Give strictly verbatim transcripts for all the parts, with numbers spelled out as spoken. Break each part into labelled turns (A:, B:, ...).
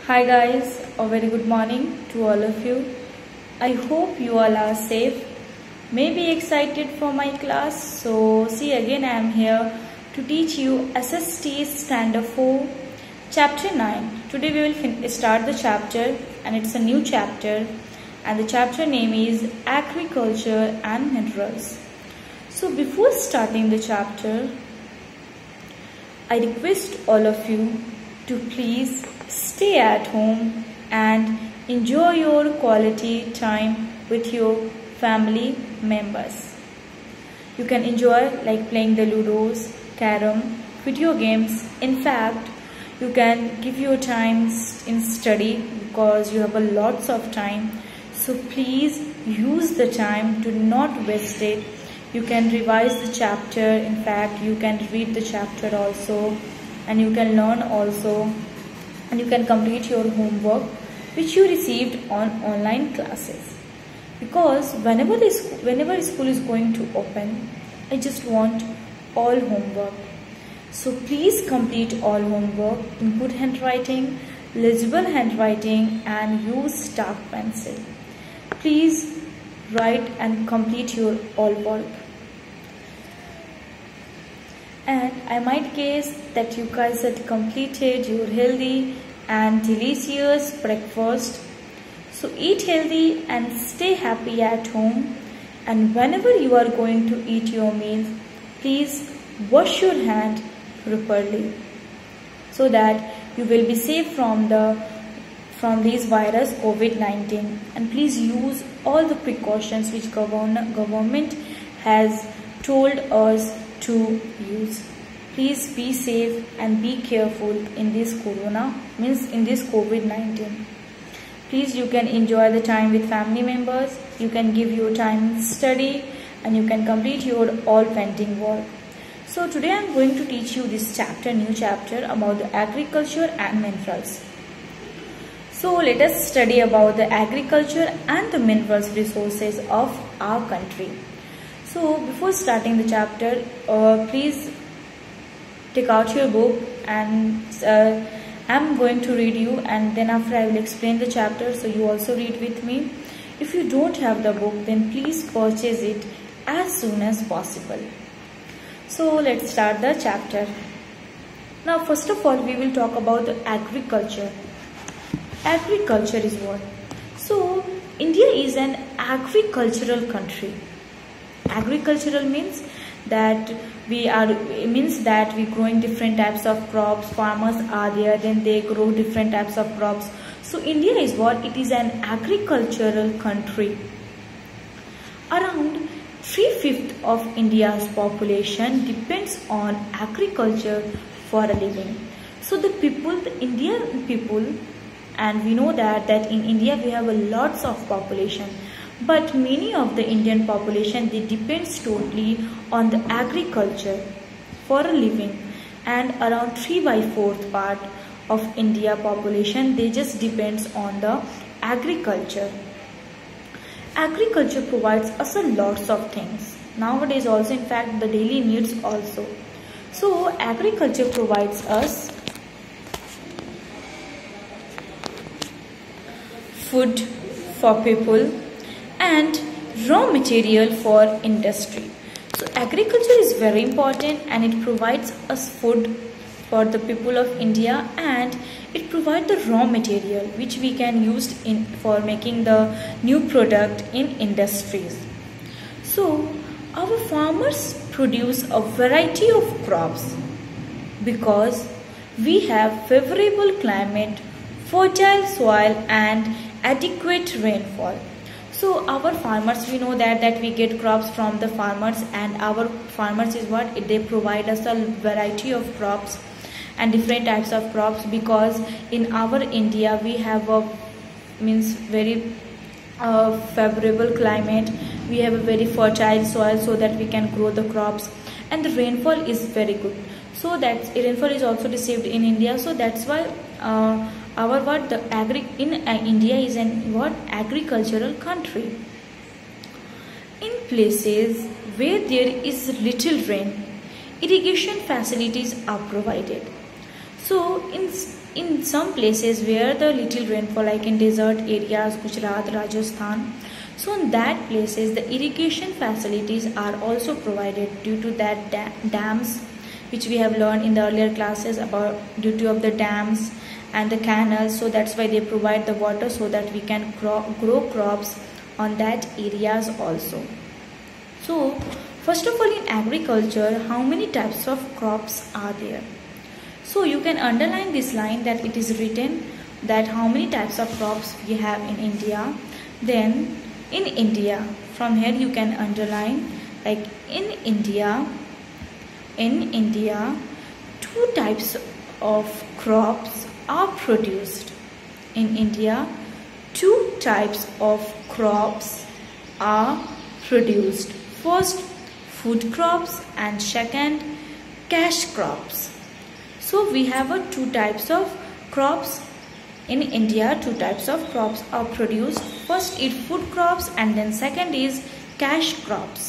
A: Hi guys, a very good morning to all of you. I hope you all are safe, maybe excited for my class. So see again, I am here to teach you S S T Standard four, Chapter nine. Today we will start the chapter, and it's a new chapter, and the chapter name is Agriculture and Minerals. So before starting the chapter, I request all of you to please stay at home and enjoy your quality time with your family members. You can enjoy like playing the Ludos, Carom, video games. In fact, you can give your time in study because you have a lots of time. So please use the time, do not waste it. You can revise the chapter. In fact, you can read the chapter also, and you can learn also, and you can complete your homework which you received on online classes. Because whenever the school, whenever school is going to open, I just want all homework. So please complete all homework in good handwriting, legible handwriting, and use dark pencil. Please write and complete your all work. And I might guess that you guys had completed your healthy and delicious breakfast. So eat healthy and stay happy at home. And whenever you are going to eat your meal, please wash your hand properly so that you will be safe from the from this virus COVID nineteen. And please use all the precautions which govern, government has told us to use. Please be safe and be careful in this corona, means in this COVID nineteen. Please, you can enjoy the time with family members, you can give your time study, and you can complete your all pending work. So today I am going to teach you this chapter, new chapter about the agriculture and minerals. So let us study about the agriculture and the minerals resources of our country. So before starting the chapter, uh, please take out your book, and uh, I'm going to read you, and then after I will explain the chapter, so you also read with me. If you don't have the book, then please purchase it as soon as possible. So let's start the chapter. Now first of all, we will talk about the agriculture. Agriculture is what? So India is an agricultural country. Agricultural means that we are means that we growing different types of crops. Farmers are there, then they grow different types of crops. So India is what? It is an agricultural country. Around three-fifths of India's population depends on agriculture for a living. So the people, the Indian people, and we know that that in India we have a lots of population. But many of the Indian population, they depends totally on the agriculture for a living, and around three by fourth part of India population, they just depends on the agriculture. Agriculture provides us a lots of things nowadays also, in fact the daily needs also. So agriculture provides us food for people and raw material for industry. So agriculture is very important, and it provides us food for the people of India, and it provides the raw material which we can use in for making the new product in industries. So our farmers produce a variety of crops because we have favorable climate, fertile soil, and adequate rainfall. So our farmers, we know that that we get crops from the farmers, and our farmers is what? They provide us a variety of crops and different types of crops, because in our India we have a means very uh, favorable climate, we have a very fertile soil so that we can grow the crops, and the rainfall is very good. So that rainfall is also received in India. So that's why uh, our what the agri in uh, India is an what agricultural country. In places where there is little rain, irrigation facilities are provided. So in in some places where the little rainfall, like in desert areas, Gujarat, Rajasthan, so in that places the irrigation facilities are also provided due to that da dams, which we have learned in the earlier classes about due to of the dams and the canals. So that's why they provide the water so that we can grow, grow crops on that areas also. So first of all, in agriculture, how many types of crops are there? So you can underline this line that it is written that how many types of crops we have in India. Then in India, from here you can underline like in India, in India, two types of crops are produced. In India, two types of crops are produced. First, food crops, and second, cash crops. So we have a two types of crops in India. Two types of crops are produced. First is food crops and then second is cash crops.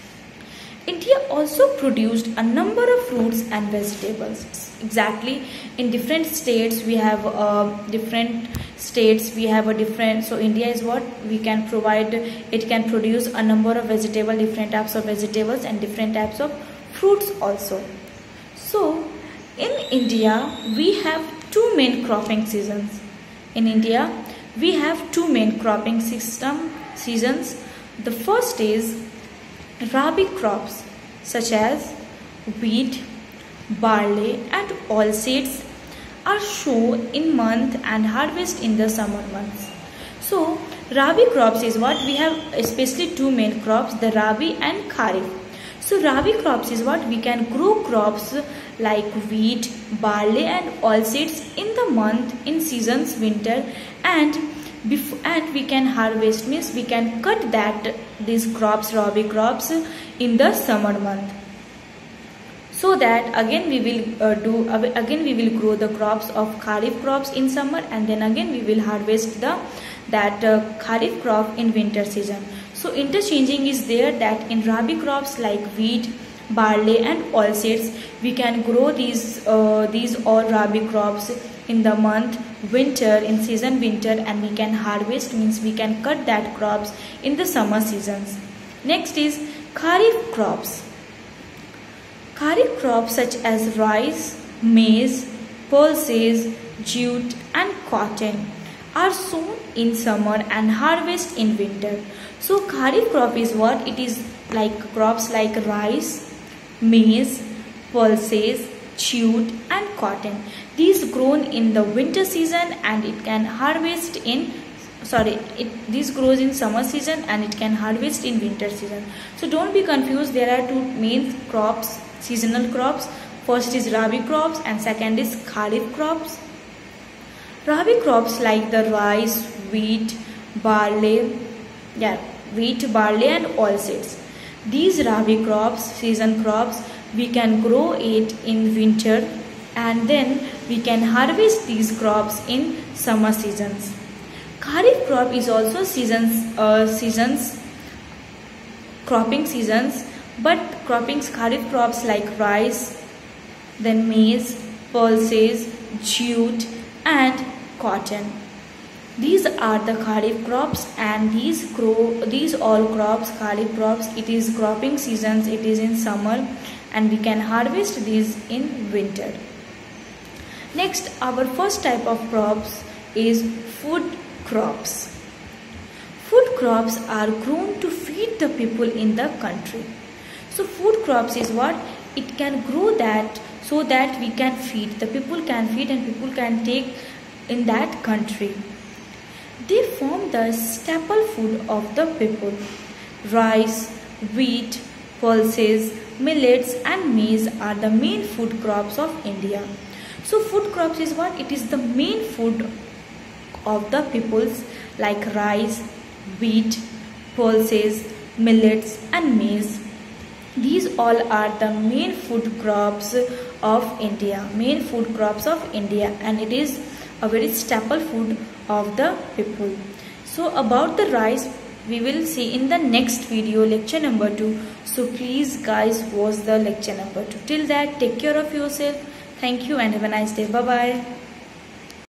A: India also produced a number of fruits and vegetables. Exactly, in different states we have uh, different states we have a different. So India is what we can provide. It can produce a number of vegetable, different types of vegetables and different types of fruits also. So in India we have two main cropping seasons. In India we have two main cropping system seasons. The first is Rabi crops such as wheat, barley and oilseeds are sown in month and harvest in the summer months. So Rabi crops is what we have, especially two main crops, the Rabi and Kharif. So Rabi crops is what we can grow crops like wheat, barley and oilseeds in the month in seasons winter, and Before, and we can harvest, means we can cut that these crops, Rabi crops, in the summer month. So that again we will uh, do again we will grow the crops of Kharif crops in summer, and then again we will harvest the that uh, Kharif crop in winter season. So interchanging is there, that in Rabi crops like wheat, barley and oilseeds we can grow these uh, these all Rabi crops in the month winter, in season winter, and we can harvest, means we can cut that crops in the summer seasons. Next is Kharif crops. Kharif crops such as rice, maize, pulses, jute and cotton are sown in summer and harvest in winter. So Kharif crop is what? It is like crops like rice, maize, pulses, jute and cotton. These grown in the winter season and it can harvest in sorry it this grows in summer season and it can harvest in winter season. So don't be confused, there are two main crops, seasonal crops. First is Rabi crops and second is Kharif crops. Rabi crops like the rice, wheat, barley, yeah, wheat, barley and oilseeds. These Rabi crops, season crops, we can grow it in winter and then we can harvest these crops in summer seasons. Kharif crop is also seasons, uh, seasons, cropping seasons, but croppings Kharif crops like rice, then maize, pulses, jute and cotton. These are the Kharif crops, and these grow these all crops, Kharif crops, it is cropping seasons, it is in summer and we can harvest these in winter. Next, our first type of crops is food crops. Food crops are grown to feed the people in the country. So food crops is what? It can grow that so that we can feed, the people can feed and people can take in that country. They form the staple food of the people. Rice, wheat, pulses, millets and maize are the main food crops of India. So food crops is what? It is the main food of the peoples like rice, wheat, pulses, millets and maize. These all are the main food crops of India, main food crops of India, and it is a very staple food of the people. So about the rice we will see in the next video, lecture number two. So please guys watch the lecture number two. Till that, take care of yourself. Thank you and have a nice day. Bye bye.